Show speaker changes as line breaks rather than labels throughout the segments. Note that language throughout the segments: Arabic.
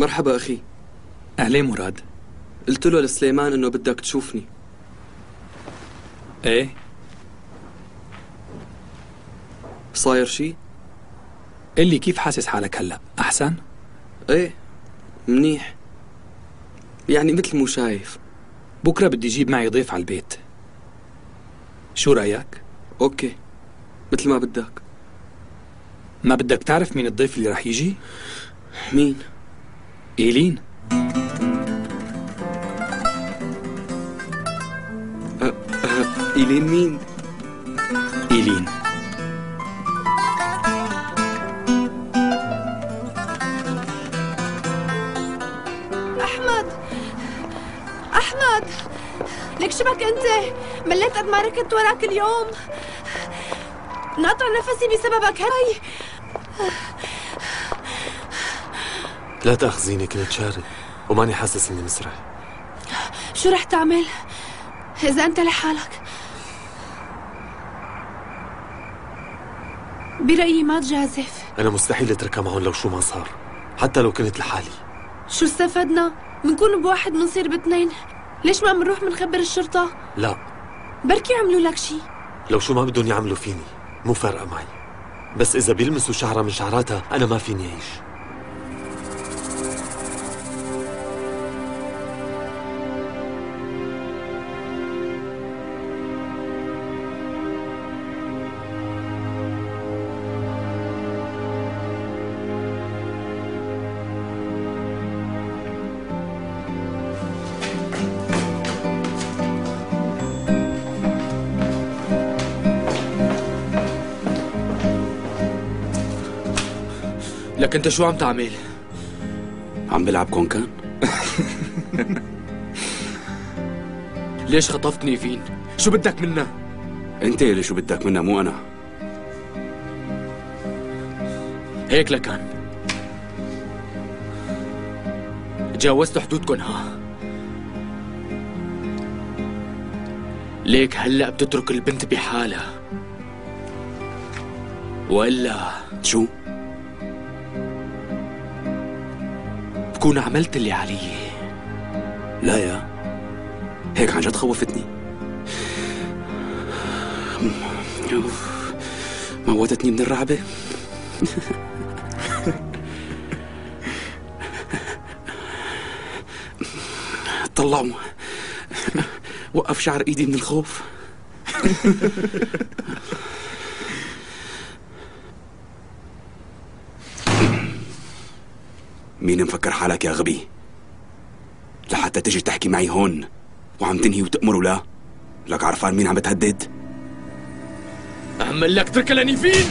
مرحبا أخي.
أهلين مراد.
قلت له لسليمان إنه بدك تشوفني.
إيه؟
صاير شي؟
قل لي كيف حاسس حالك هلأ؟ أحسن؟
إيه منيح، يعني مثل مو شايف.
بكرة بدي أجيب معي ضيف على البيت، شو رأيك؟
أوكي مثل ما بدك.
ما بدك تعرف مين الضيف اللي رح يجي؟
مين؟
إيلين.
إيلين مين؟
إيلين
أحمد لك شبك أنت؟ مليت قد ما ركضت وراك اليوم، نقطع نفسي بسببك هاي.
لا تأخذيني، كنت شارد وماني حاسس إني مسرح.
شو رح تعمل إذا أنت لحالك؟ برأيي ما تجازف.
أنا مستحيل أتركها معهم لو شو ما صار، حتى لو كنت لحالي.
شو استفدنا؟ منكون بواحد منصير باثنين. ليش ما منروح منخبر الشرطة؟
لا،
بركي عملوا لك شي.
لو شو ما بدهم يعملوا فيني مو فارقة معي، بس إذا بيلمسوا شعرة من شعراتها أنا ما فيني أعيش.
لك انت شو عم تعمل؟
عم بلعب كونكان.
ليش خطفتني فين؟ شو بدك منا؟
انت اللي شو بدك منا مو انا.
هيك لكان تجاوزت حدودكن ها؟ ليك هلأ بتترك البنت بحالها وإلا
شو؟
بكون عملت اللي علي.
لا يا هيك عن جد خوفتني. موتتني من الرعبة. طلعوا وقف شعر ايدي من الخوف. مين مفكر حالك يا غبي لحتى تجي تحكي معي هون وعم تنهي وتأمر ولا؟ لك عرفان مين عم بتهدد؟
أعمل لك تركة لنيفين.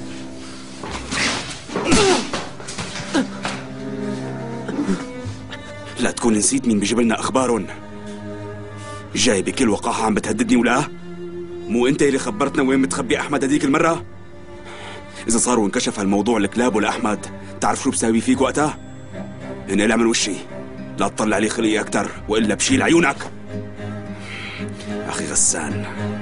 لا تكون نسيت مين بيجيب لنا أخبارهم. جاي بكل وقاحة عم بتهددني ولا؟ مو أنت اللي خبرتنا وين متخبي أحمد هديك المرة؟ إذا صار وانكشف هالموضوع لكلاب ولأحمد تعرف شو بساوي فيك وقتها؟ انقلع من وشي، لا تطلع لي خلقي أكتر وإلا بشيل عيونك. أخي غسان.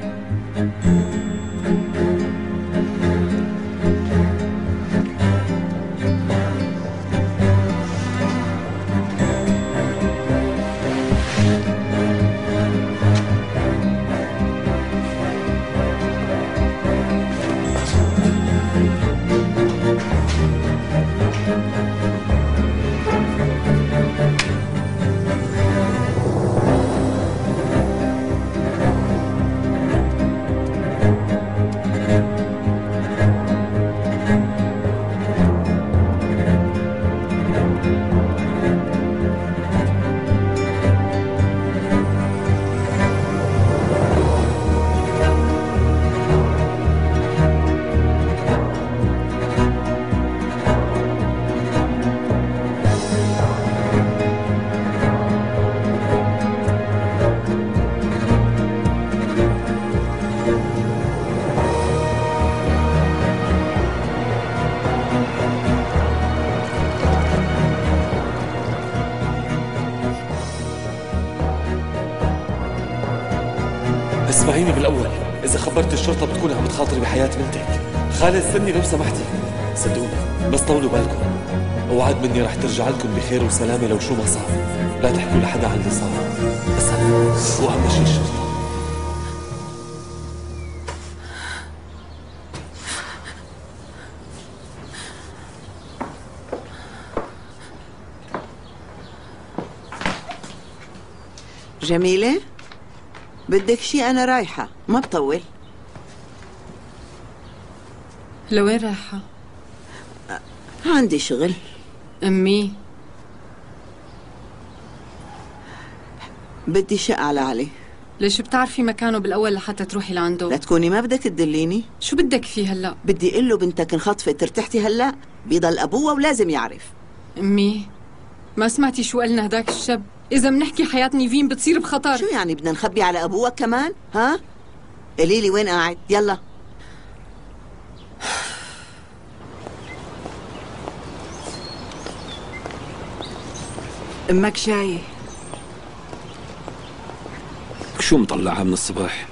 اسمعيني بالأول، إذا خبرت الشرطة بتكون عم تخاطري بحياة بنتك. خالد استني لو سمحتي. صدقوني بس طولوا بالكم. اوعد مني رح ترجع لكم بخير وسلامة لو شو ما صار. لا تحكوا لحدا عن اللي صار، بس هو أهم شيء الشرطة.
جميلة، بدك شي؟ أنا رايحة، ما بطول.
لوين رايحة؟
عندي شغل.
أمي
بدي شق على علي.
ليش بتعرفي مكانه بالأول لحتى تروحي لعنده؟
لا تكوني ما بدك تدليني.
شو بدك فيه هلأ؟
بدي اقول له بنتك انخطفت، ارتحتي هلأ؟ بيضل أبوها ولازم يعرف.
أمي ما سمعتي شو قالنا هداك الشاب؟ إذا منحكي حياة نيفين بتصير بخطر.
شو يعني بدنا نخبي على أبوها كمان؟ ها؟ قولي لي وين قاعد؟ يلا. أمك جاية.
شو مطلعها من الصبح؟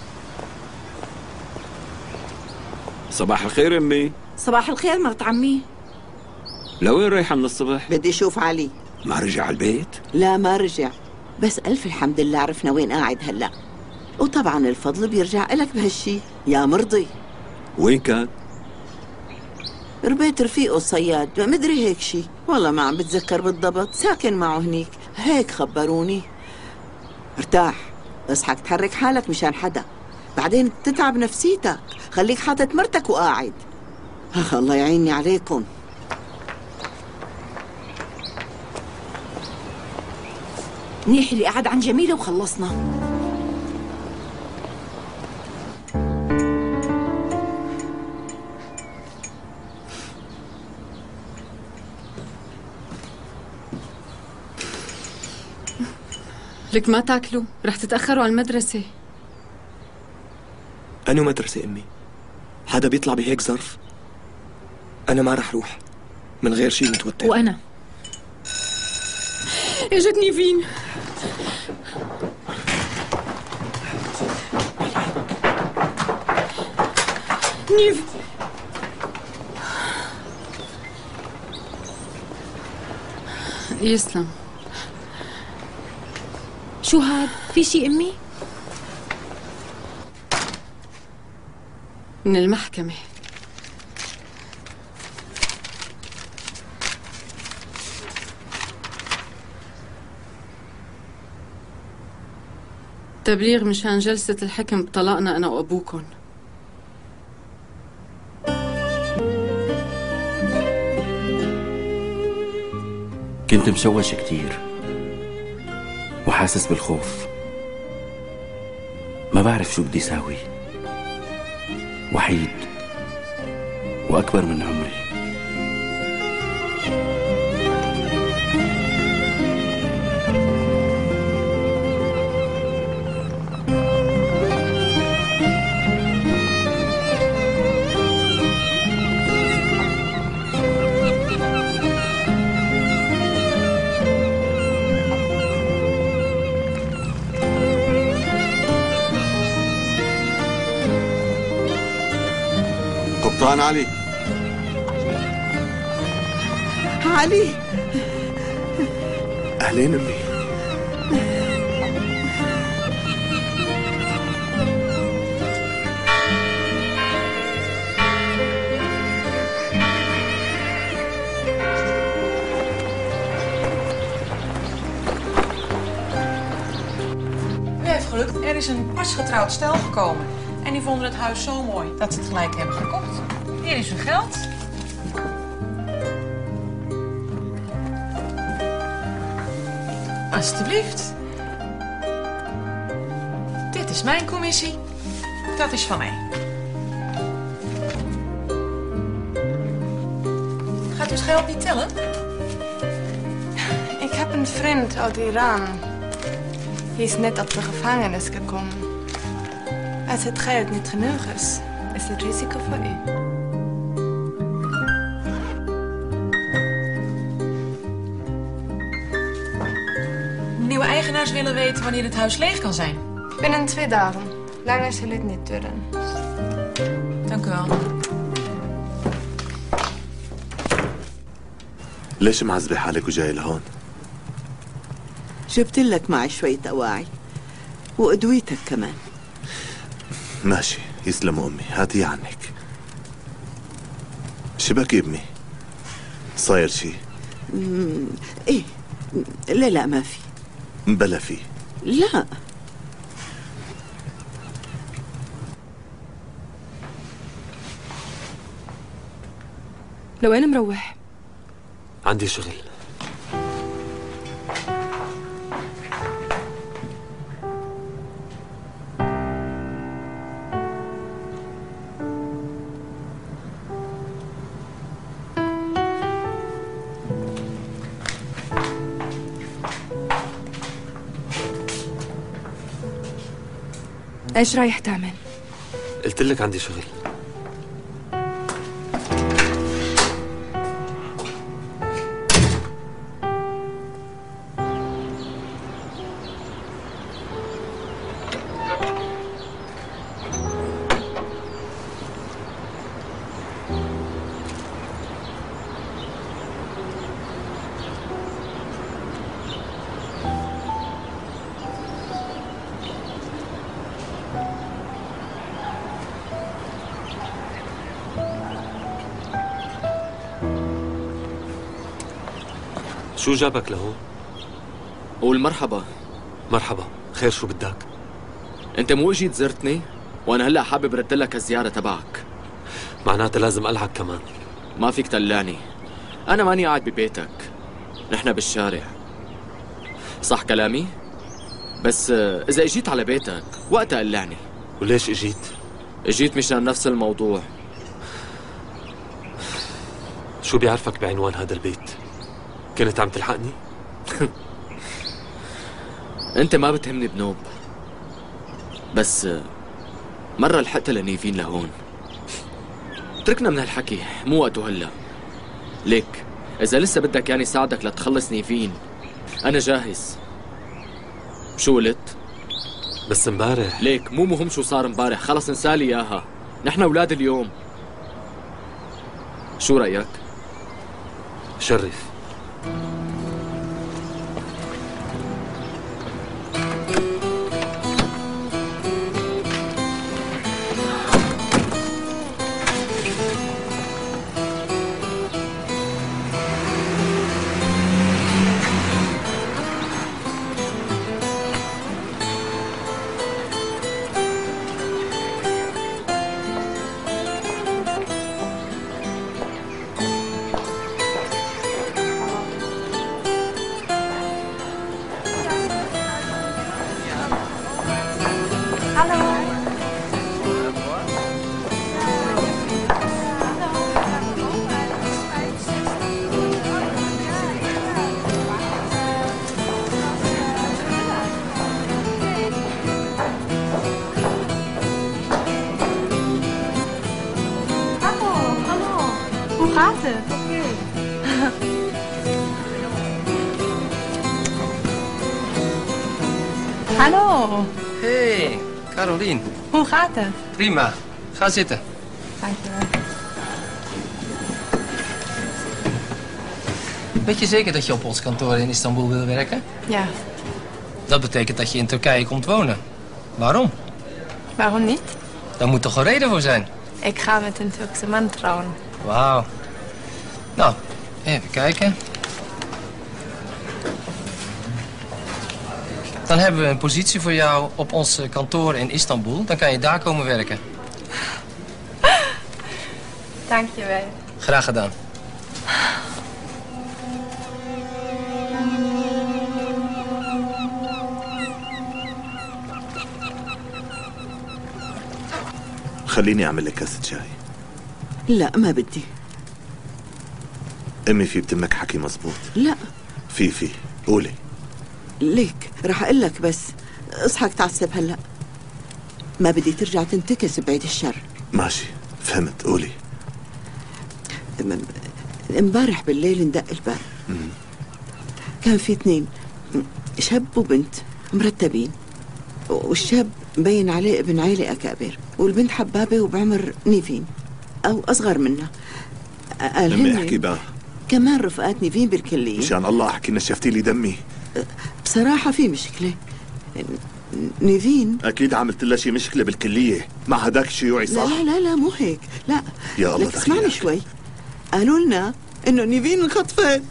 صباح الخير أمي.
صباح الخير مرت عمي.
لوين رايحة من الصبح؟
بدي أشوف علي.
ما رجع البيت؟
لا ما رجع، بس ألف الحمد لله عرفنا وين قاعد هلأ، وطبعا الفضل بيرجع إلك بهالشي يا مرضي.
وين كان؟
ربيت رفيقه الصياد، مدري هيك شي، والله ما عم بتذكر بالضبط، ساكن معه هنيك، هيك خبروني. ارتاح، اصحك تحرك حالك مشان حدا، بعدين تتعب نفسيتك، خليك حاطط مرتك وقاعد. اخ الله يعيني عليكم.
منيح اللي قعد عن جميلة وخلصنا.
لك ما تاكلوا، رح تتأخروا على المدرسة.
أنا مدرسة أمي، حدا بيطلع بهيك ظرف؟ أنا ما رح روح من غير شي متوتر.
وأنا
اجت نيفين. نيف يسلم.
شو هاد؟ في شي أمي؟
من المحكمة. تبليغ مشان جلسة الحكم بطلاقنا أنا وأبوكن.
كنت مشوش كتير وحاسس بالخوف، ما بعرف شو بدي ساوي، وحيد وأكبر من عمري.
قبطان علي.
علي
أهلين أمي.
U heeft geluk, er is een pas getrouwd stel gekomen. En die vonden het huis zo mooi dat ze het gelijk hebben gekocht. Hier is uw geld. Alsjeblieft. Dit is mijn commissie. Dat is van mij. Gaat u het geld niet tellen?
Ik heb een vriend uit Iran. Hij is net op de gevangenis gekomen. Als het geld niet genoeg is het risico voor u.
De nieuwe eigenaars willen weten wanneer het huis leeg kan zijn.
Binnen 2 dagen. Langer zal het niet duren.
Dank u wel.
ليش معذبة حالك وجاي لهون؟
جبت لك معي شوية أواعي وأدويتك كمان.
ماشي، يسلموا أمي، هاتي عنك. شبك أمي؟ صاير شي؟
إيه، لا ما في.
بلا في.
لا.
لوين مروح؟
عندي شغل.
ايش رايح تعمل؟
قلت لك عندي شغل. شو جابك لهون؟
قول مرحبا.
مرحبا، خير شو بدك؟
انت مو اجيت زرتني؟ وانا هلا حابب رد لك الزيارة تبعك.
معناتها لازم ألعك كمان.
ما فيك تقلعني، انا ماني قاعد ببيتك، نحن بالشارع. صح كلامي؟ بس اذا اجيت على بيتك وقتها قلعني.
وليش اجيت؟
اجيت مشان نفس الموضوع.
شو بيعرفك بعنوان هذا البيت؟ كنت عم تلحقني؟
انت ما بتهمني بنوب، بس مرة لحقت لنيفين لهون. تركنا من هالحكي، مو وقته هلا. ليك اذا لسه بدك يعني ساعدك لتخلص نيفين انا جاهز. شو قلت؟
بس امبارح.
ليك مو مهم شو صار امبارح، خلص انسالي اياها، نحن اولاد اليوم. شو رأيك؟
شرف.
Hallo.
Hey, Carolien.
Hoe gaat het?
Prima. Ga zitten.
Dankjewel.
Weet je zeker dat je op ons kantoor in Istanbul wil werken?
Ja.
Dat betekent dat je in Turkije komt wonen. Waarom?
Waarom niet?
Daar moet toch een reden voor zijn?
Ik ga met een Turkse man trouwen.
Wauw. Nou, even kijken. Dan hebben we een positie voor jou op ons kantoor in Istanbul. Dan kan je daar komen werken.
Dankjewel.
Graag gedaan.
خليني أعمل لك كاسة شاي.
لا ما بدي.
أمي في بتمك حكي مزبوط.
لا
في قولي.
ليك رح أقول لك، بس اصحك تعصب هلا. ما بدي ترجع تنتكس بعيد الشر.
ماشي فهمت، قولي.
امبارح بالليل اندق الباب. كان في 2 شاب وبنت مرتبين، والشاب مبين عليه ابن عيلة أكابر، والبنت حبابة وبعمر نيفين أو أصغر منها. قال
أمي احكي بقى.
كمان رفقات نيفين بالكلية.
مشان الله احكي نشفتي لي دمي.
بصراحة في مشكلة. نيفين
اكيد عملت لها شي مشكلة بالكلية مع هداك الشيوعي صح؟
لا لا لا مو هيك، لا.
يا الله
لك اسمعني شوي. قالوا لنا انه نيفين انخطفت.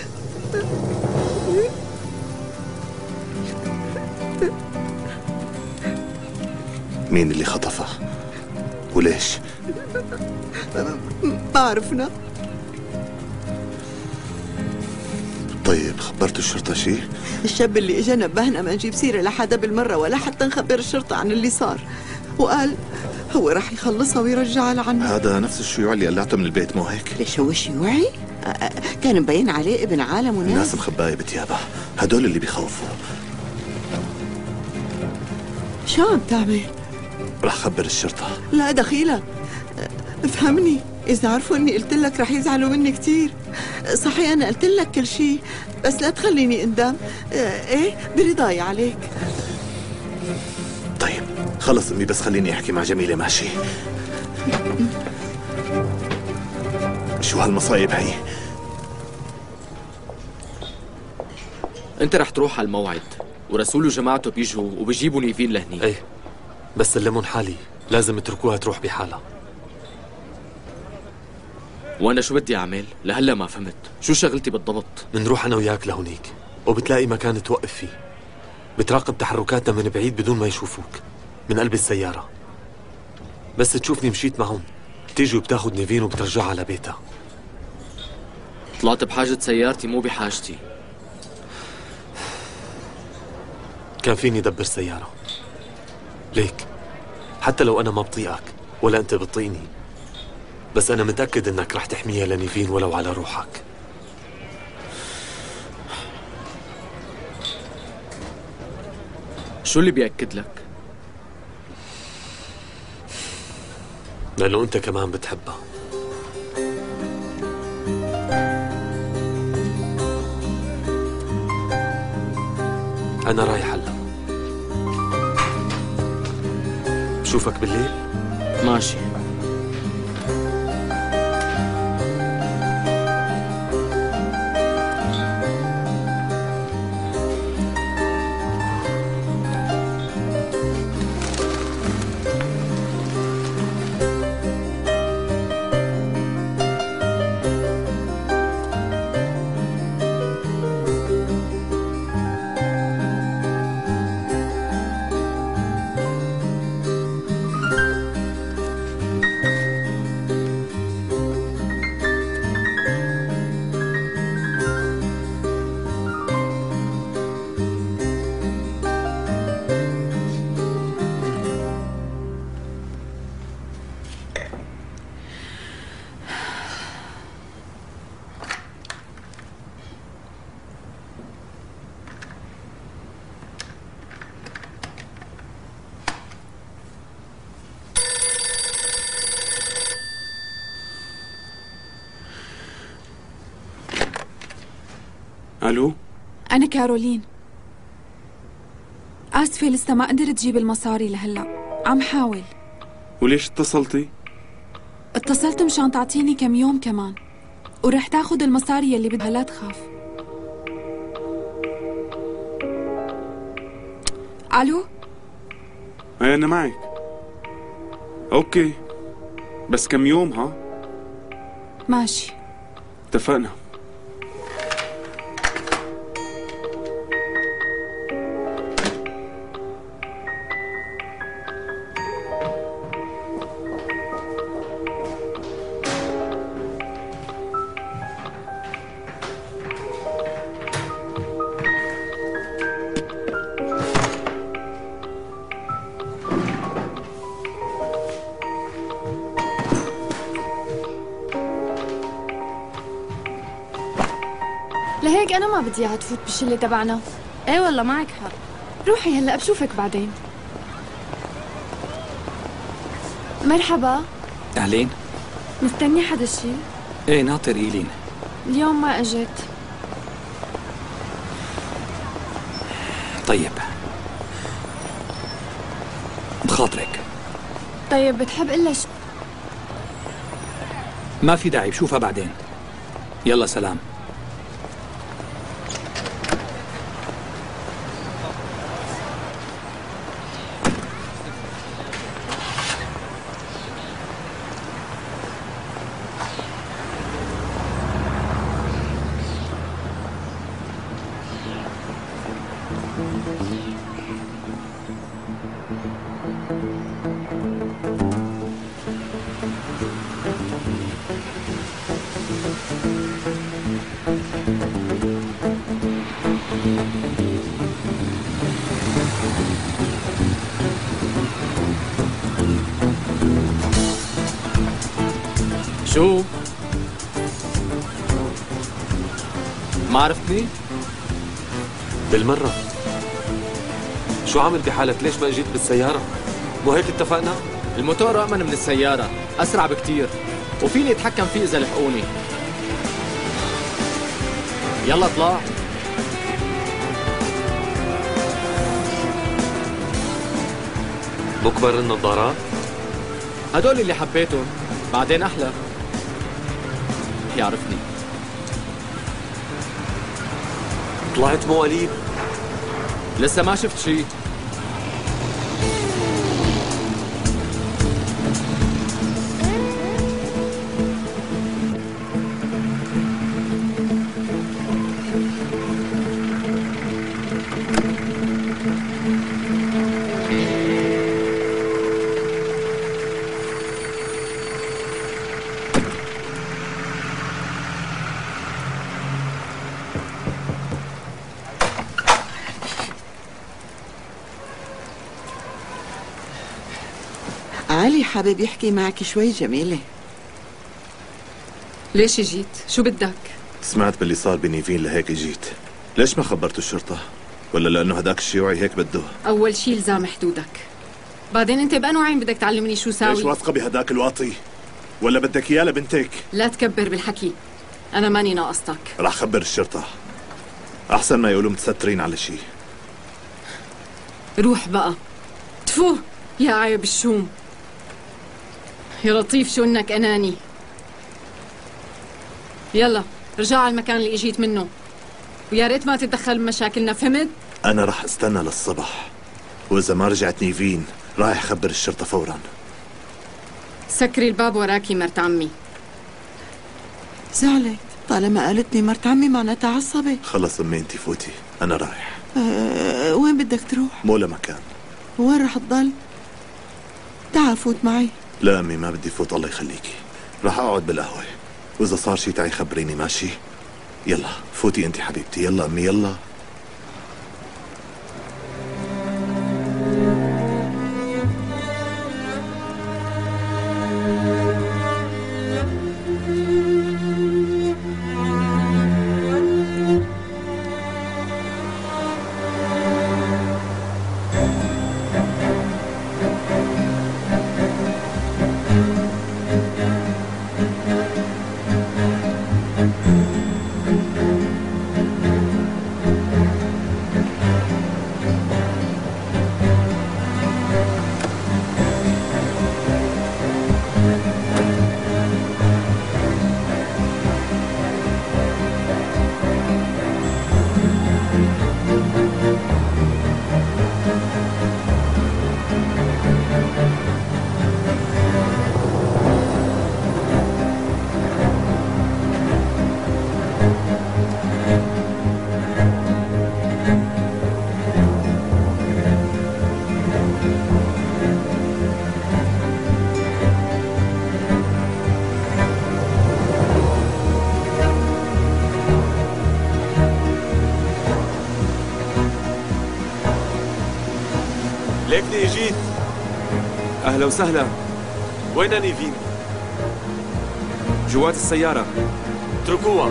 مين اللي خطفها؟ وليش؟
ما عرفنا.
طيب خبرتوا الشرطة شي؟
الشاب اللي اجا نبهنا ما نجيب سيرة لحدا بالمرة ولا حتى نخبر الشرطة عن اللي صار، وقال هو راح يخلصها ويرجعها لعنه.
هذا نفس الشيوعي اللي قلعته من البيت مو هيك؟
ليش هو شيوعي؟ كان مبين عليه ابن عالم وناس.
الناس مخباية بتيابها، هدول اللي بيخوفوا.
شو عم تعمل؟
رح خبر الشرطة.
لا دخيلك، افهمني، إذا عرفوا إني قلت لك رح يزعلوا مني كتير. صحيح أنا قلت لك كل شيء، بس لا تخليني أندم. إيه برضاي عليك.
طيب خلص أمي، بس خليني أحكي مع جميلة ماشي؟ شو هالمصايب هي؟
انت رح تروح على الموعد ورسول وجماعته بيجوا وبيجيبوا نيفين لهني.
ايه بس سلمون حالي، لازم تركوها تروح بحالها.
وانا شو بدي اعمل؟ لهلا ما فهمت، شو شغلتي بالضبط؟
منروح انا وياك لهونيك وبتلاقي مكان توقف فيه، بتراقب تحركاتنا من بعيد بدون ما يشوفوك من قلب السيارة. بس تشوفني مشيت معهم بتيجي وبتاخد نيفين وبترجعها لبيتها.
طلعت بحاجة سيارتي مو بحاجتي.
كان فيني دبر سيارة ليك، حتى لو أنا ما بطيقك ولا أنت بتطيقني، بس أنا متأكد إنك رح تحميها لنيفين ولو على روحك.
شو اللي بيأكد لك؟
لأنه أنت كمان بتحبها. أنا رايح هلا، بشوفك بالليل.
ماشي.
الو،
أنا كارولين. آسفة لسه ما قدرت تجيب المصاري لهلا، عم حاول.
وليش اتصلتي؟
اتصلت مشان تعطيني كم يوم كمان، ورح تاخد المصاري يلي بدها، لا تخاف. الو؟
ايه انا معك. اوكي، بس كم يوم ها؟
ماشي،
اتفقنا.
لهيك أنا ما بدي إياها تفوت بالشلة تبعنا.
ايه والله معك حق.
روحي هلا، بشوفك بعدين. مرحبا.
أهلين.
مستني حدا شي؟
ايه ناطر إيلين.
اليوم ما اجت.
طيب بخاطرك.
طيب بتحب إلا شو؟
ما في داعي، بشوفها بعدين. يلا سلام.
شو؟ ما عرفتني؟
بالمرة. شو عامل بحالك؟ ليش ما اجيت بالسيارة؟ مو هيك اتفقنا؟
الموتور أأمن من السيارة، أسرع بكتير، وفيني أتحكم فيه إذا لحقوني. يلا اطلع.
مكبر النظارات؟
هدول اللي حبيتهم، بعدين أحلى. يعرفني.
طلعت مو قليل.
لسه ما شفت شي.
علي حابب يحكي معك شوي جميلة.
ليش جيت؟ شو بدك؟
سمعت باللي صار بنيفين لهيك جيت. ليش ما خبرتوا الشرطة؟ ولا لأنه هداك الشيوعي هيك بده؟
أول شي لزام حدودك، بعدين أنت بأنو عين بدك تعلمني شو ساوي؟
ليش واثقة بهداك الواطي؟ ولا بدك إياه لبنتك؟
لا تكبر بالحكي، أنا ماني ناقصتك.
راح خبر الشرطة، أحسن ما يقولوا متسترين على شي.
روح بقى. تفو يا عيب الشوم. يا لطيف شو انك اناني. يلا رجع على المكان اللي اجيت منه، ويا ريت ما تتدخل بمشاكلنا، فهمت؟
أنا راح استنى للصبح، وإذا ما رجعت نيفين رايح خبر الشرطة فورا.
سكري الباب وراكي مرت عمي.
زعلت طالما قالتني مرت عمي معناتها عصبة.
خلص أمي انتي فوتي، أنا رايح.
وين بدك تروح؟
مو لمكان.
وين رح تضل؟ تعال فوت معي.
لا أمي ما بدي فوت، الله يخليكي، راح أقعد بالقهوة، وإذا صار شي تعي خبريني، ماشي؟ يلا فوتي انتي حبيبتي، يلا أمي يلا.
ليكني اجيت.
أهلا وسهلا.
وين نيفين؟
جوات السيارة.
اتركوها.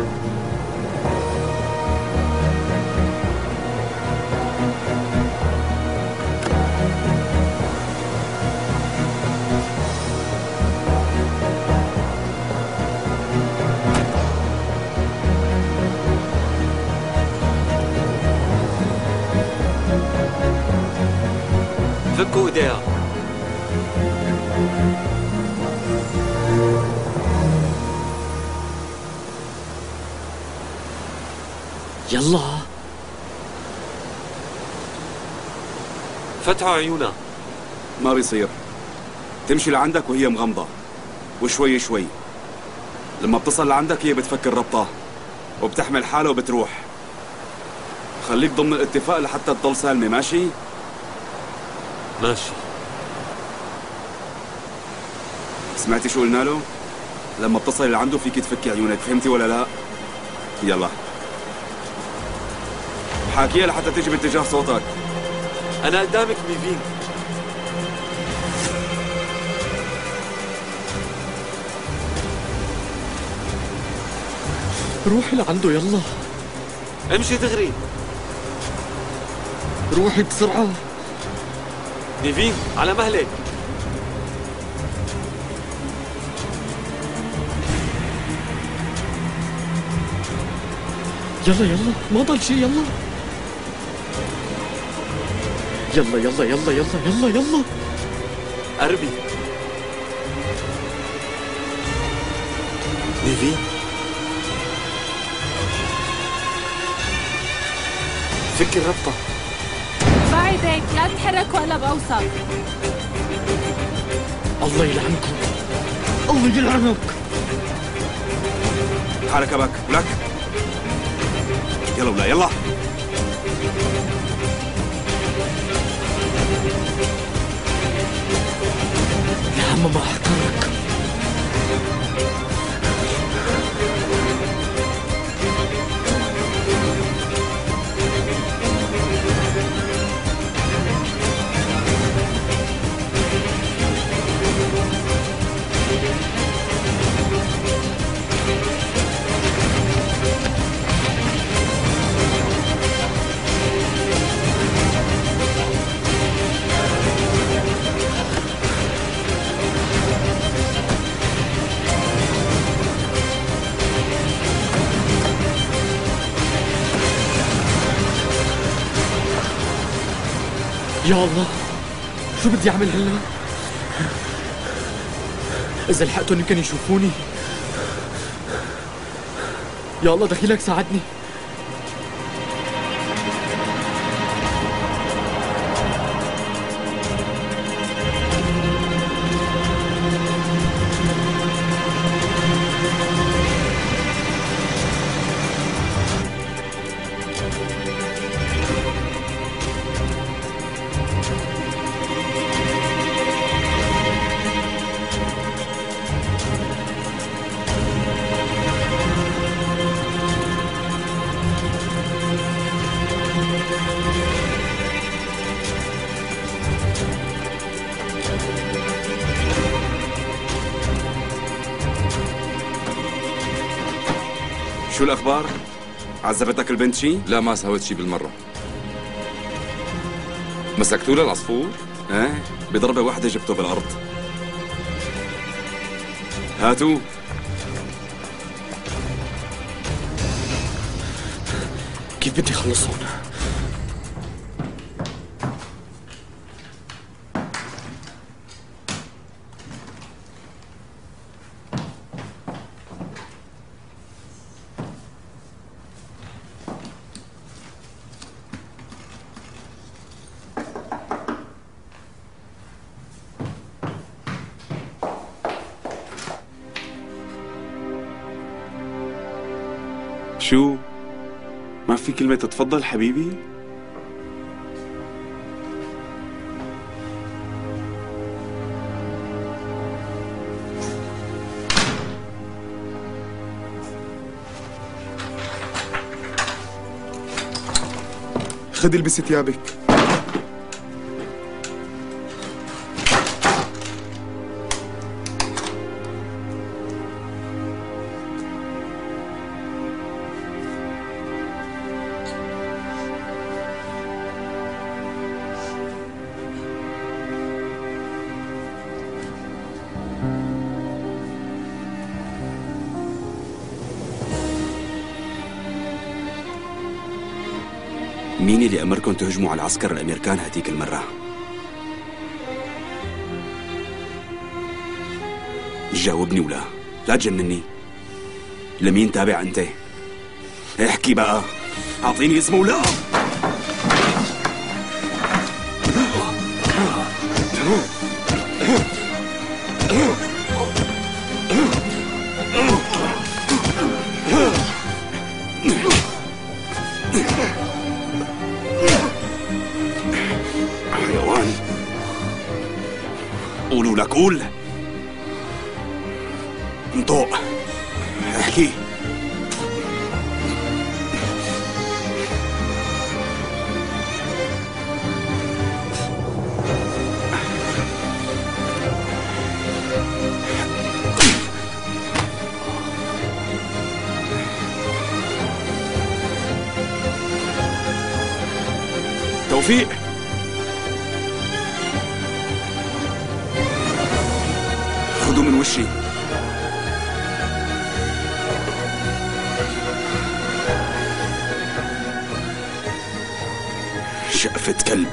فكوا ايديها.
يلا
فتحوا عيونا.
ما بيصير. تمشي لعندك وهي مغمضة، وشوي شوي لما بتصل لعندك هي بتفكر ربطة وبتحمل حالها وبتروح. خليك ضمن الاتفاق لحتى تضل سالمة، ماشي؟
ماشي.
سمعتي شو قلنا له؟ لما بتصلي لعنده فيك تفكي عيونك، فهمتي ولا لا؟ يلا حاكيها لحتى تجي باتجاه صوتك.
أنا قدامك نيفين.
روحي لعنده يلا.
امشي دغري.
روحي بسرعة.
نيفين على مهلك.
يلا يلا ما ضل شي. يلا يلا يلا يلا يلا يلا يلا.
قربي. نيفين فكي الربطة.
بعدك لا تتحرك ولا بوصل.
الله يلعنكم. الله يلعنك.
حالك أباك ولك. يلا ولا يلا.
يا عم ما أحكرك. يا الله شو بدي اعمل هلا؟ اذا لحقتهم يمكن يشوفوني. يا الله دخيلك ساعدني.
شو الأخبار؟ عذبتك البنت شي؟
لا ما سويت شي بالمرة. مسكتوا له العصفور؟
ايه بضربة واحدة جبته بالأرض. هاتوا.
كيف بدي أخلصهم؟
شو؟ ما في كلمة تتفضل حبيبي؟ خدي البسي ثيابك. مين اللي أمركم تهجموا على العسكر الأمريكان هديك المرة؟ جاوبني ولا لا تجنني. لمين تابع أنت؟ احكي بقى. أعطيني اسمه ولا حيوان. قولوا لك قول. انطق احكي. توفيق، خذوا من وشي. شقفة كلب.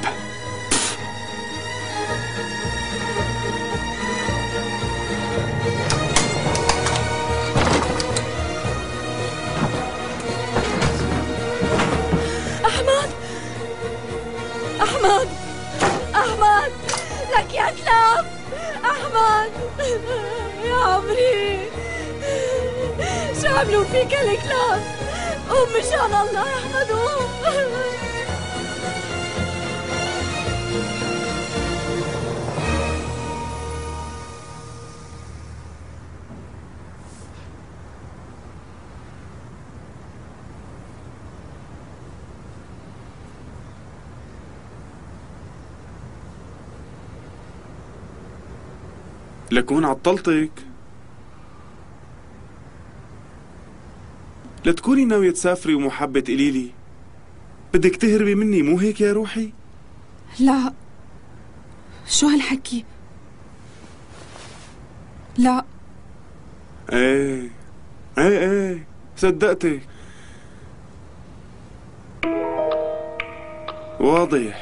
أحمد، أحمد، أحمد، لك يا كلاب. أحمد يا عمري، شو عملوا فيك هالكلاب؟ قوم مشان الله يا أحمد، قوم.
لكون عطلتك. لتكوني ناوية تسافري ومحبة قليلي بدك تهربي مني، مو هيك يا روحي؟
لا، شو هالحكي؟ لا.
ايه ايه صدقتك. واضح.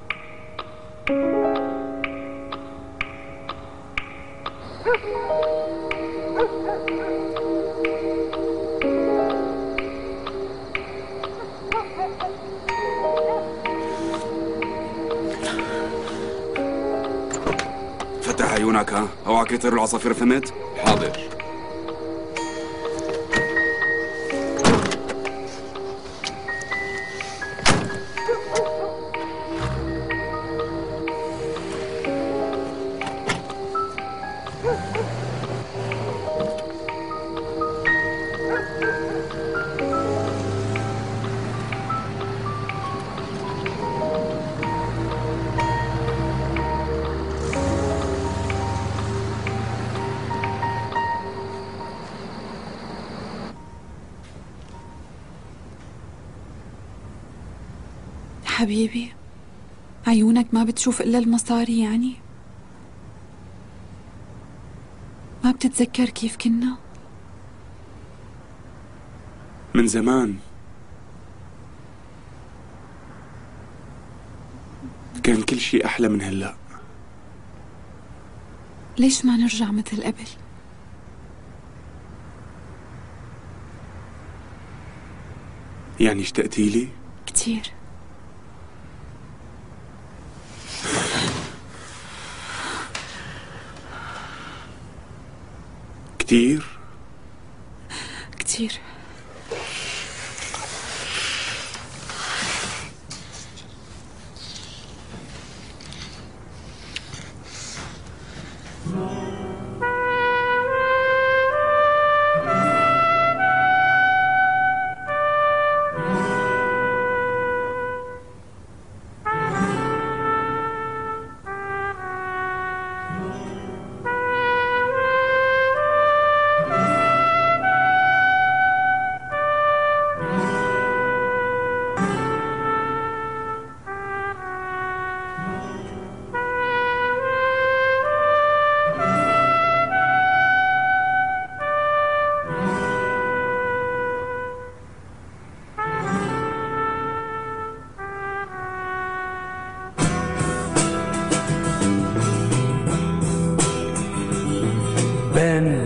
فتح عيونك، ها؟ اوعك يطير العصافير، فهمت؟
حاضر.
حبيبي، عيونك ما بتشوف إلا المصاري يعني؟ ما بتتذكر كيف كنا؟
من زمان كان كل شيء أحلى من هلأ.
ليش ما نرجع مثل قبل؟
يعني اشتقتي لي؟
كتير.
كتير؟
كتير.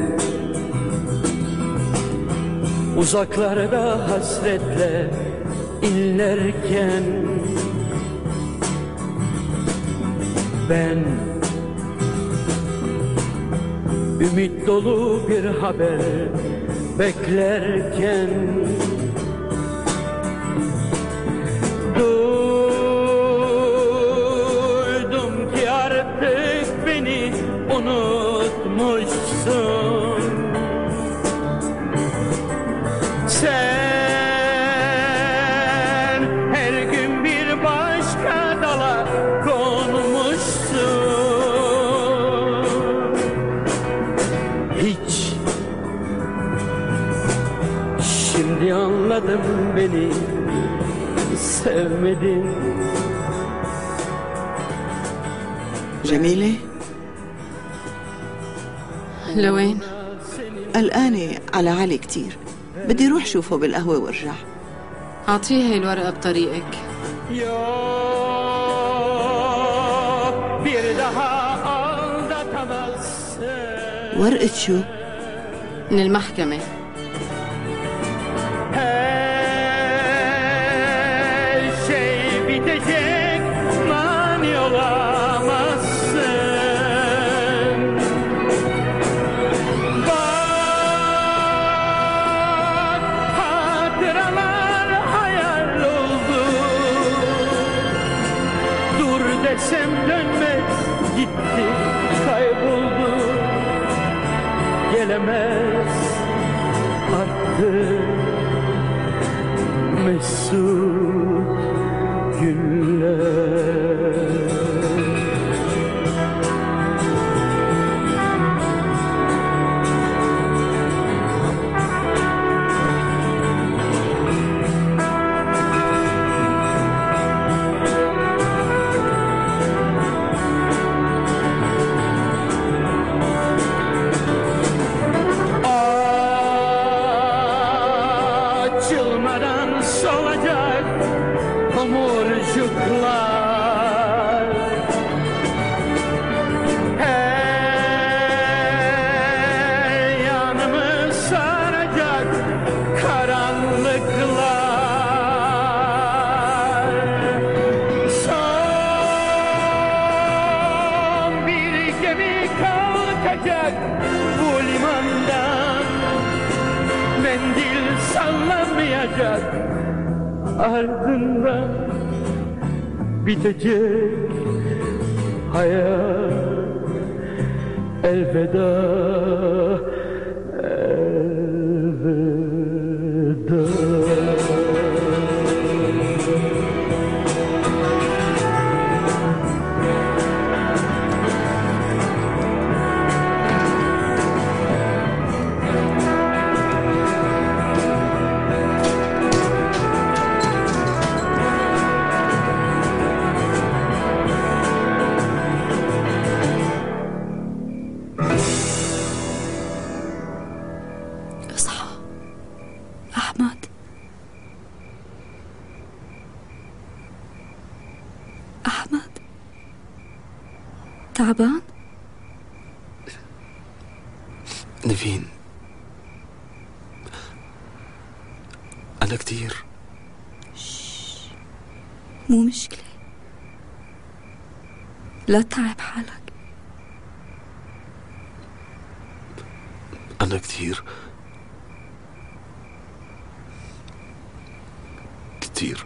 Uzaklarda hasretle inlerken ben ümit dolu bir haber beklerken duydum ki artık beni unutmuşsun. Sen her gün bir başka dala konmuşsun. Hiç şimdi anladım, beni sevmedin.
جميلة
لوين؟
قلقانة على علي كتير، بدي روح شوفه بالقهوة وارجع.
أعطيه هاي الورقة بطريقك.
ورقة شو؟
من المحكمة.
Her şey bitecek, mani olamazsın. Bak, hatıralar hayal oldu. Dur desem dönmez, gitti, kayboldu. Gelemez artık mesut günler. Açılmadan solacak tomurcuklar, her yanımı saracak karanlıklar. Son bir gemi kalkacak bu limandan, mendil sallamayacak, ardından bitecek hayat. Elveda, elveda.
اصحى أحمد. أحمد تعبان؟
نيفين، أنا كتير.
مو مشكلة، لا تتعب حالك.
أنا كتير كتير.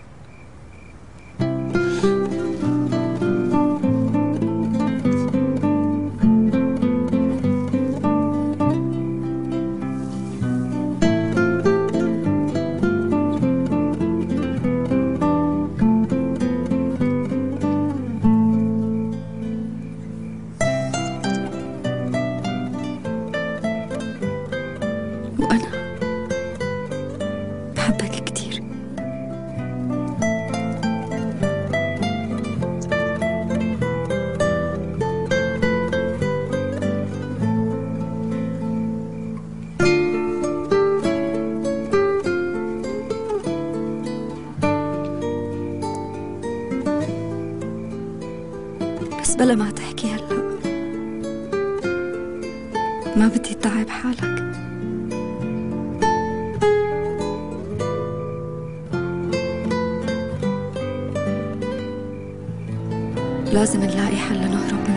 وأنا بحبك كتير. بس بلا ما تحكي هلأ، ما بدي تتعب حالك. لازم نلاقي حل لنهرب